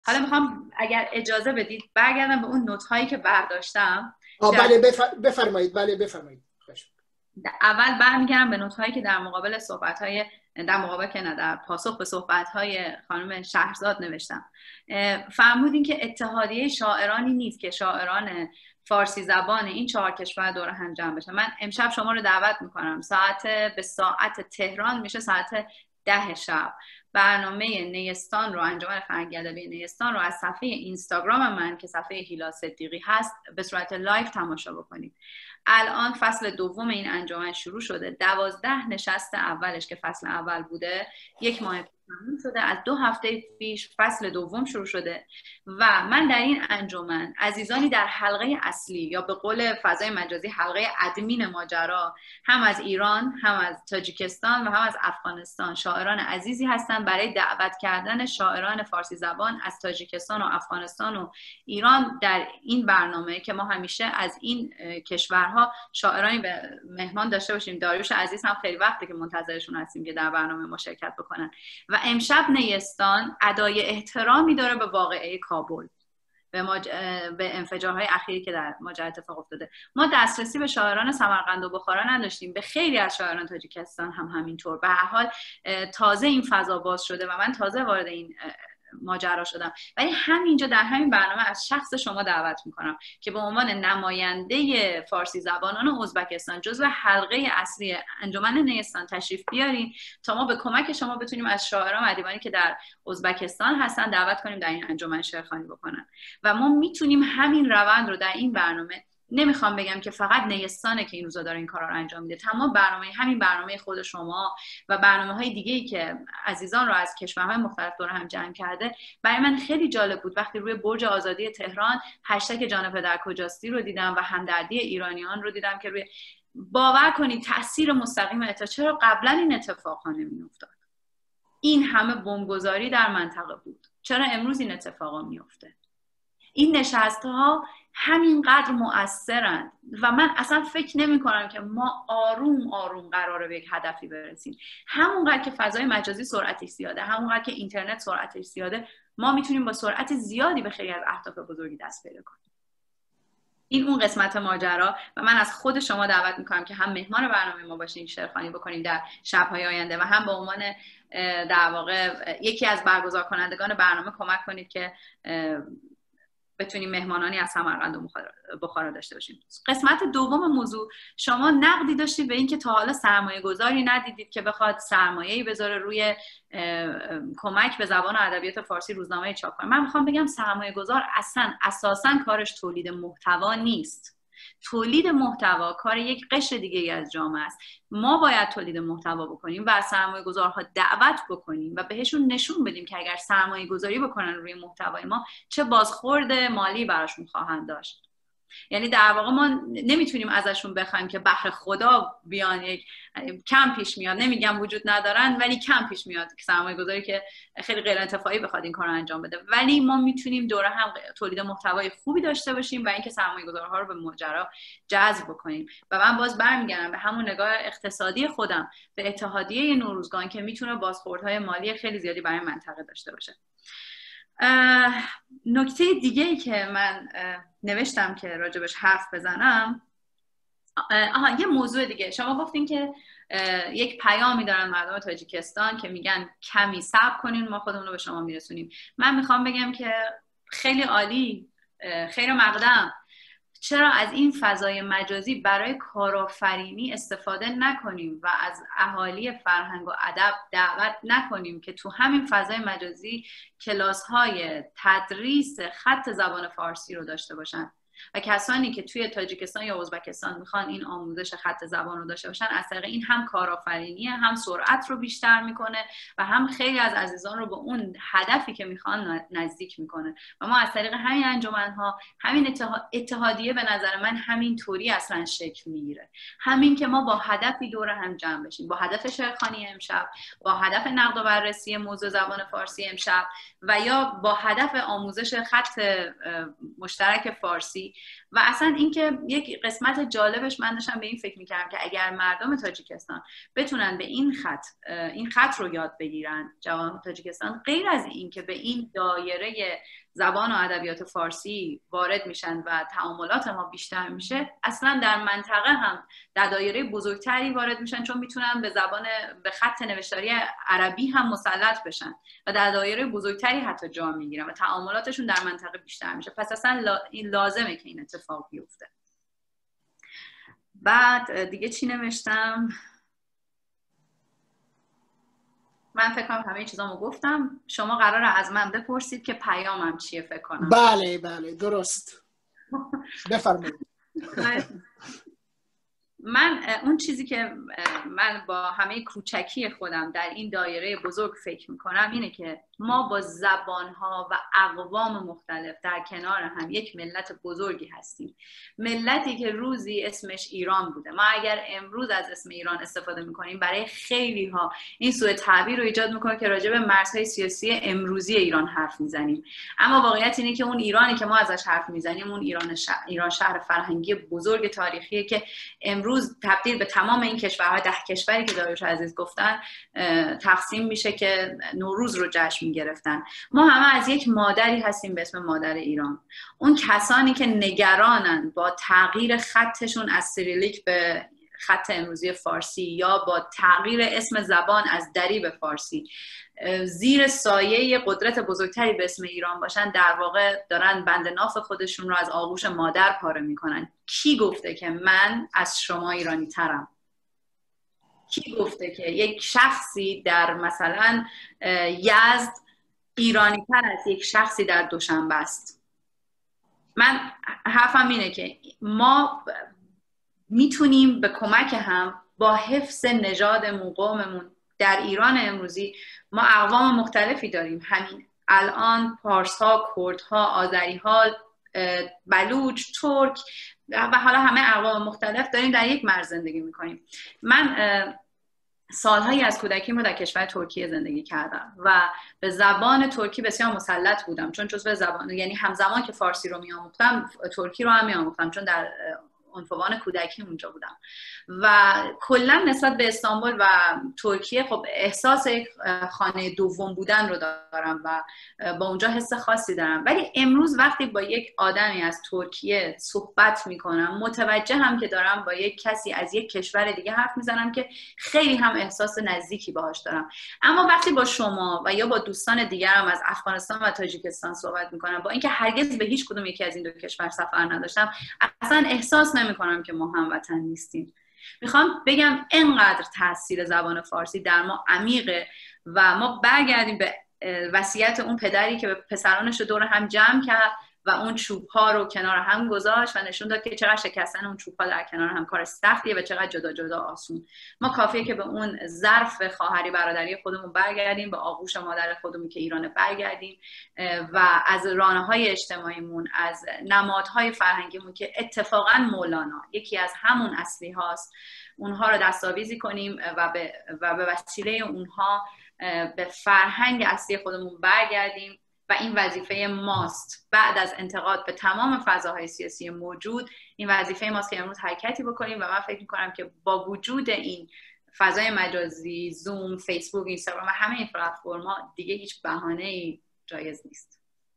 حالا میخوام اگر اجازه بدید برگردم به اون نوت هایی که برداشتم. بله بفرمایید. بله بفرمایید. اول برمیگردم به نوت هایی که در مقابل صحبت های در مقابل که نه در پاسخ به صحبت های خانم شهرزاد نوشتم. فرمودین که اتحادیه شاعرانی نیست که شاعران فارسی زبان این 4 کشور دور هم جمع بشن. من امشب شما رو دعوت میکنم به ساعت تهران میشه ساعت 10 شب برنامه نیستان رو، انجمن فرهنگی ادبی نیستان رو از صفحه اینستاگرام من که صفحه هیلا صدیقی هست به صورت لایو تماشا بکنید. الان فصل دوم این انجمن شروع شده. 12 نشست اولش که فصل اول بوده 1 ماه تموم شده. از 2 هفته پیش فصل دوم شروع شده و من در این انجمن عزیزانی در حلقه اصلی یا به قول فضای مجازی حلقه ادمین ماجرا هم از ایران، هم از تاجیکستان و هم از افغانستان شاعران عزیزی هستن برای دعوت کردن شاعران فارسی زبان از تاجیکستان و افغانستان و ایران در این برنامه که ما همیشه از این کشورها شاعرانی به مهمان داشته باشیم. داریوش عزیز هم خیلی وقته که منتظرشون هستیم که در برنامه ما شرکت بکنن. و امشب نیستان ادای احترامی داره به واقعه کابل، به انفجارهای اخیری که در ماجرا اتفاق افتاده. ما دسترسی به شاعران سمرقند و بخارا نداشتیم، به خیلی از شاعران تاجیکستان هم همینطور. به هر حال تازه این فضا باز شده و من تازه وارد این ماجرا شدم، ولی همینجا در همین برنامه از شخص شما دعوت میکنم که به عنوان نماینده فارسی زبانان ازبکستان جزو حلقه اصلی انجمن نیستان تشریف بیارین تا ما به کمک شما بتونیم از شاعران و ادیبانی که در ازبکستان هستن دعوت کنیم در این انجمن شعرخوانی بکنن و ما میتونیم همین روند رو در این برنامه، نمیخوام بگم که فقط نیستانه که این روزا داره این کارا رو انجام میده، تمام همین برنامه خود شما و برنامه‌های دیگه‌ای که عزیزان رو از کشورهای مختلف دور هم جمع کرده. برای من خیلی جالب بود وقتی روی برج آزادی تهران هشتگ جان پدر کجاستی رو دیدم و همدردی ایرانیان رو دیدم که روی، باور کنید تاثیر مستقیم چرا قبلا این اتفاقا نمیافتاد؟ این همه بمبگذاری در منطقه بود، چرا امروز این اتفاقا میفته؟ این نشست‌ها همینقدر مؤثرند و من اصلا فکر نمی کنم که ما آروم آروم قراره به یک هدفی برسیم. همونقدر که فضای مجازی سرعتش زیاده، همونقدر که اینترنت سرعتش زیاده، ما میتونیم با سرعت زیادی به خیلی از اهداف بزرگی دست پیدا کنیم. این اون قسمت ماجرا و من از خود شما دعوت میکنم که هم مهمان برنامه ما باشین، شعرخوانی بکنیم در شب‌های آینده و هم به عنوان در واقع یکی از برگزار کنندگان برنامه کمک کنید که بتونیم مهمانانی از سمرقند و بخارا داشته باشیم. قسمت دوم موضوع، شما نقدی داشتید به این که تا حالا سرمایه گذاری ندیدید که بخواد سرمایه‌ای بذاره روی کمک به زبان و ادبیات فارسی روزنامه چاپ کنه. من میخوام بگم سرمایه گذار اساساً کارش تولید محتوا نیست. تولید محتوا کار یک قشر دیگه ای از جامعه است. ما باید تولید محتوا بکنیم و سرمایه گذارها دعوت بکنیم و بهشون نشون بدیم که اگر سرمایه گذاری بکنن روی محتوای ما چه بازخورد مالی براشون خواهند داشت. یعنی در واقع ما نمیتونیم ازشون بخوایم که بهر خدا بیان، یک کم پیش میاد، نمیگم وجود ندارن ولی کم پیش میاد که سرمایه گذاری که خیلی غیر انتفاعی بخواد این کار رو انجام بده، ولی ما میتونیم دوره هم تولید محتوای خوبی داشته باشیم و اینکه سرمایه گذارها رو به ماجرا جذب بکنیم. و من باز برمیگردم به همون نگاه اقتصادی خودم، به اتحادیه نوروزگان که میتونه بازخوردهای مالی خیلی زیادی برای منطقه داشته باشه. نکته دیگه‌ای که من نوشتم که راجبش حرف بزنم، یه موضوع دیگه. شما گفتین که یک پیامی دارن مردم تاجیکستان که میگن کمی صبر کنین ما خودمون رو به شما میرسونیم. من میخوام بگم که خیلی عالی، خیر مقدم، چرا از این فضای مجازی برای کارآفرینی استفاده نکنیم و از اهالی فرهنگ و ادب دعوت نکنیم که تو همین فضای مجازی کلاس‌های تدریس خط زبان فارسی رو داشته باشن و کسانی که توی تاجیکستان یا ازبکستان میخوان این آموزش خط زبان رو داشته باشن، از طریق این هم کارآفرینیه، هم سرعت رو بیشتر میکنه و هم خیلی از عزیزان رو به اون هدفی که میخوان نزدیک میکنه. و ما از طریق همین انجمن‌ها، همین اتحادیه، به نظر من همین طوری اصلا شکل میگیره. همین که ما با هدفی دور هم جمع بشیم، با هدف شعرخوانی امشب، با هدف نقد و بررسی موضوع زبان فارسی امشب و یا با هدف آموزش خط مشترک فارسی، امروزی. و اصلا اینکه یک قسمت جالبش من داشتم به این فکر میکردم که اگر مردم تاجیکستان بتونن به این خط رو یاد بگیرن، جوان تاجیکستان، غیر از این که به این دایره زبان و ادبیات فارسی وارد میشن و تعاملات ما بیشتر میشه، اصلا در منطقه هم در دایره بزرگتری وارد میشن، چون میتونن به خط نوشتاری عربی هم مسلط بشن و در دایره بزرگتری حتی جا میگیرن و تعاملاتشون در منطقه بیشتر میشه. پس اصلا این لازمه که این اتفاق بیفته. بعد دیگه چی نوشتم؟ من فکر کنم همه چیزامو گفتم. شما قراره از من بپرسید که پیامم چیه فکر کنم. بله درست. بفرمایید. من اون چیزی که من با همه کوچکی خودم در این دایره بزرگ فکر میکنم اینه که ما با زبانها و اقوام مختلف در کنار هم یک ملت بزرگی هستیم. ملتی که روزی اسمش ایران بوده. ما اگر امروز از اسم ایران استفاده میکنیم، برای خیلی ها این سوء تعبیر رو ایجاد میکنه که راجع به مرزهای سیاسی امروزی ایران حرف میزنیم. اما واقعیت اینه که اون ایرانی که ما ازش حرف میزنیم، اون ایران شهر فرهنگی بزرگ تاریخیه که امروز تبدیل به تمام این کشورها، 10 کشوری که داریوش عزیز گفتن، تقسیم میشه که نوروز رو جشن گرفتن. ما همه از یک مادری هستیم به اسم مادر ایران. اون کسانی که نگرانن با تغییر خطشون از سیریلیک به خط امروزی فارسی یا با تغییر اسم زبان از دری به فارسی زیر سایه قدرت بزرگتری به اسم ایران باشن، در واقع دارن بند ناف خودشون رو از آغوش مادر پاره میکنن. کی گفته که من از شما ایرانی ترم؟ کی گفته که یک شخصی در مثلا یزد ایرانی تر از یک شخصی در دوشنبه است؟ من حرفم اینه که ما میتونیم به کمک هم با حفظ نژادمون، قوممون در ایران امروزی ما اقوام مختلفی داریم. همین الان پارس‌ها، کردها، آذری‌ها، بلوچ، ترک و حالا همه اقوام مختلف داریم در یک مرز زندگی میکنیم. من سالهایی از کودکیم رو در کشور ترکیه زندگی کردم و به زبان ترکی بسیار مسلط بودم، چون جزو زبان، یعنی همزمان که فارسی رو میآموختم ترکی رو هم میآموختم، چون در عنفوان کودکی اونجا بودم. و کلا نسبت به استانبول و ترکیه خب احساس یک خانه دوم بودن رو دارم و با اونجا حس خاصی دارم. ولی امروز وقتی با یک آدمی از ترکیه صحبت میکنم، متوجه هم که دارم با یک کسی از یک کشور دیگه حرف میزنم که خیلی هم احساس نزدیکی باهاش دارم. اما وقتی با شما و یا با دوستان دیگرم از افغانستان و تاجیکستان صحبت میکنم، با اینکه هرگز به هیچ کدوم یکی از این دو کشور سفر نداشتم، اصلا احساس نمیکنم که ما هموطن نیستیم. میخوام بگم اینقدر تاثیر زبان فارسی در ما عمیقه و ما برگردیم به وصیت اون پدری که پسرانش رو دور هم جمع کرد و اون چوب‌ها رو کنار هم گذاشت و نشون داد که چقدر شکستن اون چوب‌ها در کنار هم کار سختیه و چقدر جدا جدا آسون. ما کافیه که به اون ظرف خواهری برادری خودمون برگردیم، به آغوش مادر خودمون که ایران برگردیم و از رانه‌های اجتماعیمون، از نمادهای فرهنگیمون که اتفاقا مولانا یکی از همون اصلی هاست، اونها رو دستاویزی کنیم و به وسیله اونها به فرهنگ اصلی خودمون برگردیم. و این وظیفه ماست بعد از انتقاد به تمام فضاهای سیاسی موجود. این وظیفه ماست که امروز حرکتی بکنیم و من فکر می‌کنم که با وجود این فضای مجازی، زوم، فیسبوک، اینستاگرام و همه این پلتفرم‌ها دیگه هیچ بهانه‌ای جایز نیست.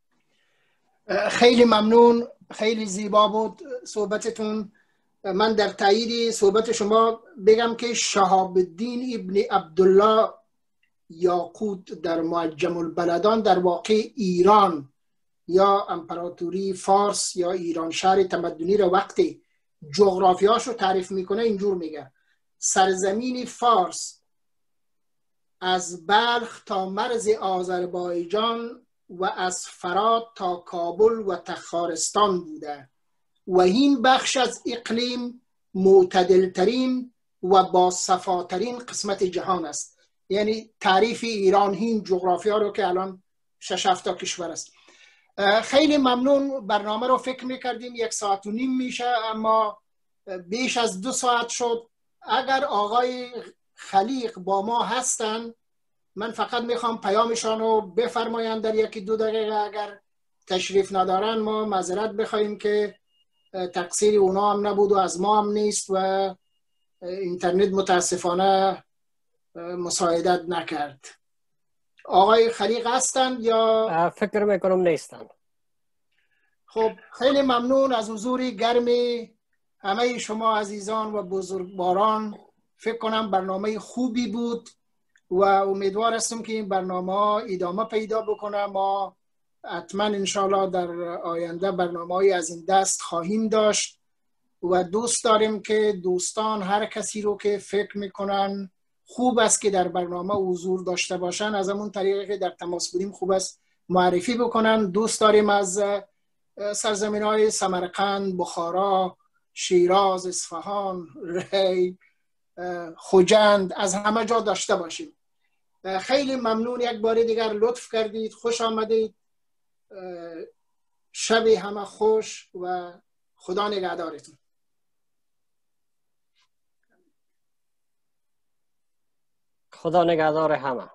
خیلی ممنون، خیلی زیبا بود صحبتتون. من در تایید صحبت شما بگم که شهاب الدین ابن عبدالله یاقوت در معجم البلدان در واقع ایران یا امپراتوری فارس یا ایران شهر تمدنی رو وقتی جغرافیاش رو تعریف میکنه اینجور میگه: سرزمین فارس از بلخ تا مرز آذربایجان و از فرات تا کابل و تخارستان بوده و این بخش از اقلیم معتدلترین و با صفاترین قسمت جهان است. یعنی تعریف ایران این جغرافیا رو که الان 6-7 تا کشور است. خیلی ممنون. برنامه رو فکر میکردیم 1.5 ساعت میشه، اما بیش از 2 ساعت شد. اگر آقای خلیق با ما هستن، من فقط میخوام پیامشان رو بفرمایند در 1-2 دقیقه. اگر تشریف ندارن ما معذرت بخوایم که تقصیر اونا هم نبود و از ما هم نیست و اینترنت متاسفانه مساعدت نکرد. آقای خلیق هستند یا؟ فکر میکنم نیستند. خب خیلی ممنون از حضور گرم همه شما عزیزان و بزرگواران. فکر کنم برنامه خوبی بود و امیدوار هستم که این برنامه ادامه پیدا بکنه. ما حتما انشاءالله در آینده برنامه‌ای از این دست خواهیم داشت و دوست داریم که دوستان هر کسی رو که فکر میکنن خوب است که در برنامه حضور داشته باشن از همون طریقی که در تماس بودیم خوب است معرفی بکنن. دوست داریم از سرزمین‌های سمرقند، بخارا، شیراز، اصفهان، ری، خوجند از همه جا داشته باشیم. خیلی ممنون، یک بار دیگر لطف کردید، خوش آمدید. شب همه خوش و خدا نگهدارتون. خدا نگهدار همه.